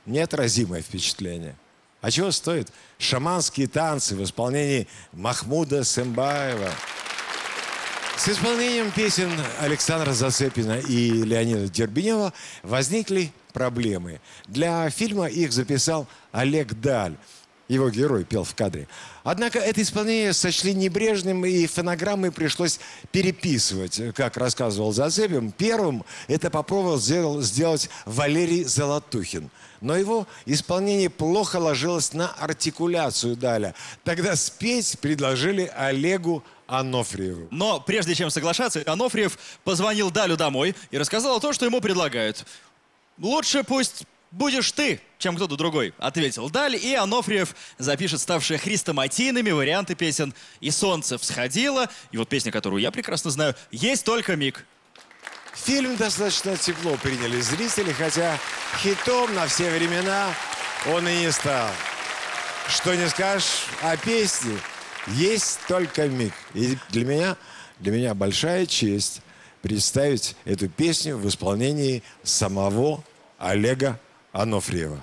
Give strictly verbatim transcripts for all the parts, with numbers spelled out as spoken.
неотразимое впечатление. А чего стоят шаманские танцы в исполнении Махмуда Сэмбаева? С исполнением песен Александра Зацепина и Леонида Дербенева возникли проблемы. Для фильма их записал Олег Даль. Его герой пел в кадре. Однако это исполнение сочли небрежным, и фонограммы пришлось переписывать. Как рассказывал Зацепин, первым это попробовал сделал, сделать Валерий Золотухин. Но его исполнение плохо ложилось на артикуляцию Даля. Тогда спеть предложили Олегу Анофриеву. Но прежде чем соглашаться, Анофриев позвонил Далю домой и рассказал то, что ему предлагают. «Лучше пусть будешь ты, чем кто-то другой», — ответил Даль, и Анофриев запишет ставшие хрестоматийными варианты песен «И солнце всходило», и вот песня, которую я прекрасно знаю, «Есть только миг». Фильм достаточно тепло приняли зрители, хотя хитом на все времена он и не стал. Что не скажешь о песне «Есть только миг». И для меня, для меня большая честь представить эту песню в исполнении самого Олега Анофриева.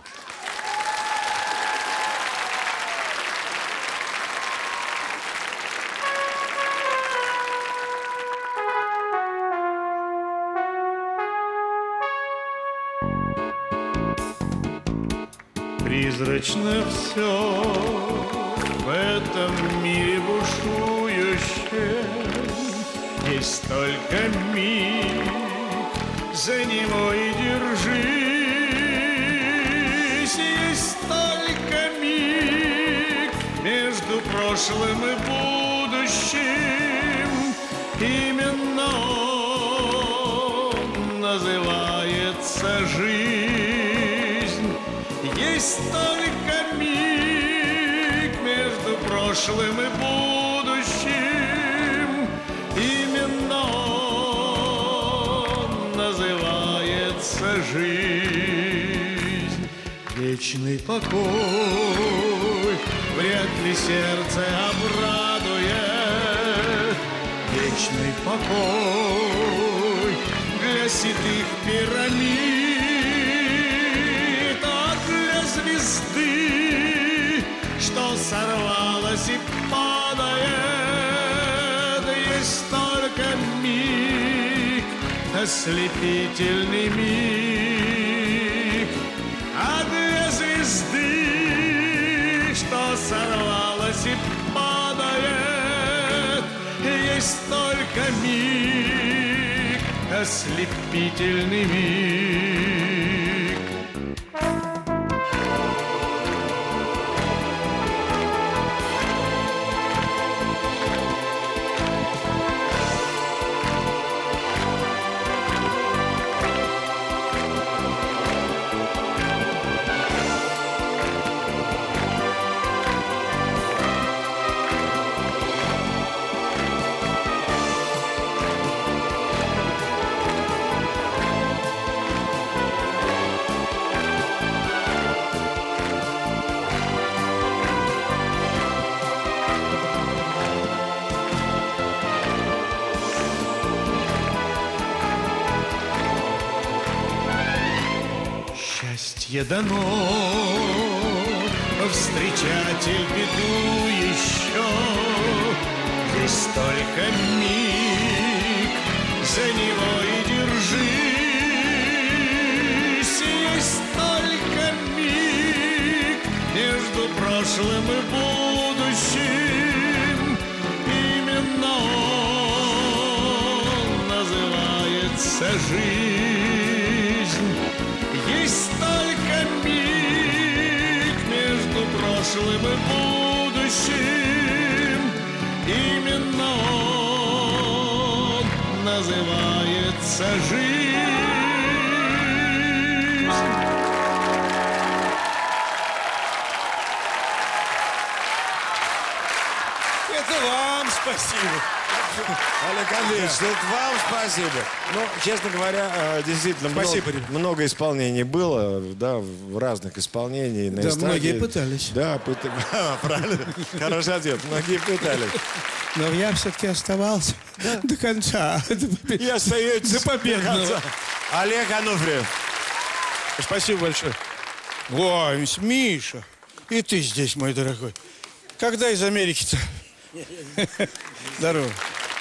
Призрачно все в этом мире бушующем, есть только миг, за него и держись. Есть только миг между прошлым и будущим, именно он называется жизнь. Есть только миг между прошлым и будущим, именно он называется жизнь. Вечный покой вряд ли сердце обрадует, вечный покой для седых пирамид, а для звезды, что сорвалась и падает, есть только миг, ослепительный миг, а для звезды, что сорвалась и падает, есть только миг, ослепительный миг. Счастье дано, встречатель беду еще, есть только миг, за него и держись. Есть только миг между прошлым и будущим, именно он называется жизнь. Есть только миг между прошлым и будущим, именно он называется жизнь. Это вам спасибо. Олег Андреевич, это вам спасибо. Ну, честно говоря, действительно, спасибо, много, много исполнений было, да, в разных исполнениях. Да, многие пытались. Да, пытались. Правильно. Хороший ответ. Многие пытались. Но я все-таки оставался да. до конца. И остаетесь до победного. Олег Анофриев. Спасибо большое. Ой, Миша, и ты здесь, мой дорогой. Когда из Америки-то? Здорово.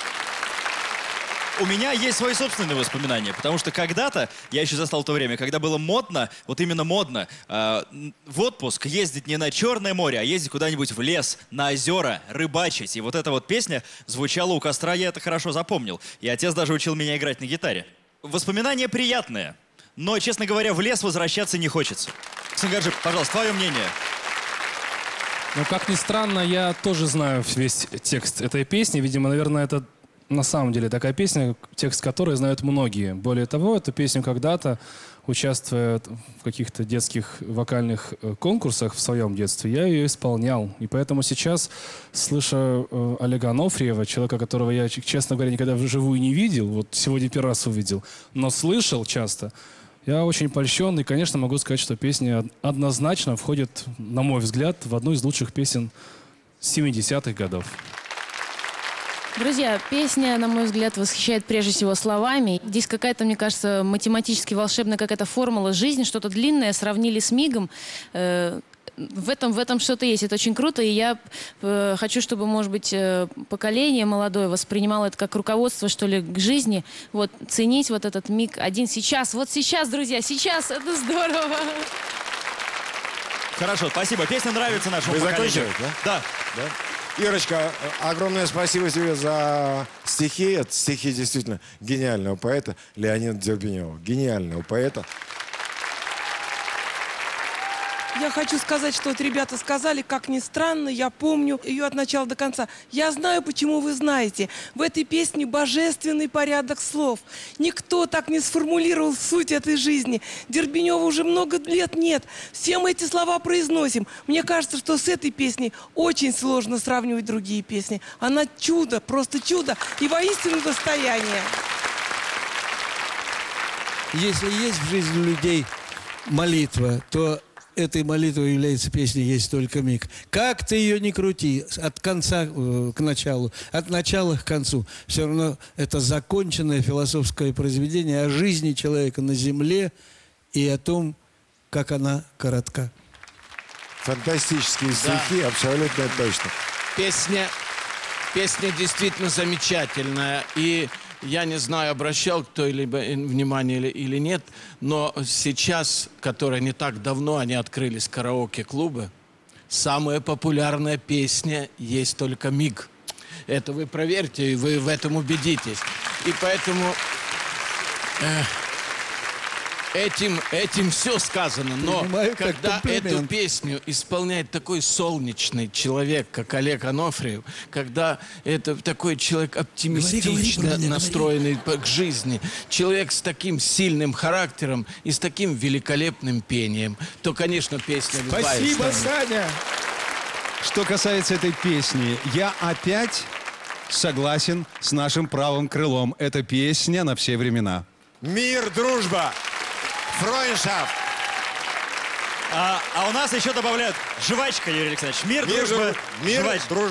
У меня есть свои собственные воспоминания, потому что когда-то, я еще застал то время, когда было модно, вот именно модно, э, в отпуск ездить не на Черное море, а ездить куда-нибудь в лес, на озера, рыбачить. И вот эта вот песня звучала у костра, я это хорошо запомнил. И отец даже учил меня играть на гитаре. Воспоминания приятные, но, честно говоря, в лес возвращаться не хочется. Сангаджи, пожалуйста, твое мнение. Ну, как ни странно, я тоже знаю весь текст этой песни. Видимо, наверное, это на самом деле такая песня, текст которой знают многие. Более того, эту песню когда-то, участвуя в каких-то детских вокальных э, конкурсах в своем детстве, я ее исполнял. И поэтому сейчас, слыша э, Олега Анофриева, человека, которого я, честно говоря, никогда вживую не видел, вот сегодня первый раз увидел, но слышал часто, я очень польщен, и, конечно, могу сказать, что песня однозначно входит, на мой взгляд, в одну из лучших песен семидесятых годов. Друзья, песня, на мой взгляд, восхищает прежде всего словами. Здесь какая-то, мне кажется, математически волшебная какая-то формула жизни, что-то длинное, сравнили с мигом. Э, в этом, в этом что-то есть. Это очень круто, и я э, хочу, чтобы, может быть, э, поколение молодое воспринимало это как руководство, что ли, к жизни. Вот, ценить вот этот миг один сейчас. Вот сейчас, друзья, сейчас. Это здорово. Хорошо, спасибо. Песня нравится нашему Вы поколению. закончили, да? Да. Да. Ирочка, огромное спасибо тебе за стихи. Это стихи действительно гениального поэта Леонида Дербенева. Гениального поэта. Я хочу сказать, что вот ребята сказали, как ни странно, я помню ее от начала до конца. Я знаю, почему вы знаете. В этой песне божественный порядок слов. Никто так не сформулировал суть этой жизни. Дербенева уже много лет нет. Все мы эти слова произносим. Мне кажется, что с этой песней очень сложно сравнивать другие песни. Она чудо, просто чудо и воистину достояние. Если есть в жизни людей молитва, то этой молитвой является песня «Есть только миг». Как ты ее не крути, от конца э, к началу, от начала к концу, все равно это законченное философское произведение о жизни человека на земле и о том, как она коротка. Фантастические стихи, Да. абсолютно точно. Песня, песня действительно замечательная. И я не знаю, обращал кто-либо внимание или, или нет, но сейчас, которые не так давно, они открылись караоке-клубы, самая популярная песня «Есть только миг». Это вы проверьте, и вы в этом убедитесь. И поэтому э, этим, этим все сказано. Но Понимаю, как когда комплимент. эту песню исполняет такой солнечный человек, как Олег Анофриев, когда это такой человек оптимистично Говори, говори, говори, настроенный по- к жизни, человек с таким сильным характером и с таким великолепным пением, то, конечно, песня любая Спасибо, станет. Саня! Что касается этой песни, я опять согласен с нашим правым крылом. Это песня на все времена. Мир, дружба, фройншафт. А, а у нас еще добавляют жвачка, Юрий Александрович. Мир, Мир, дружба, мир, жвачка. дружба.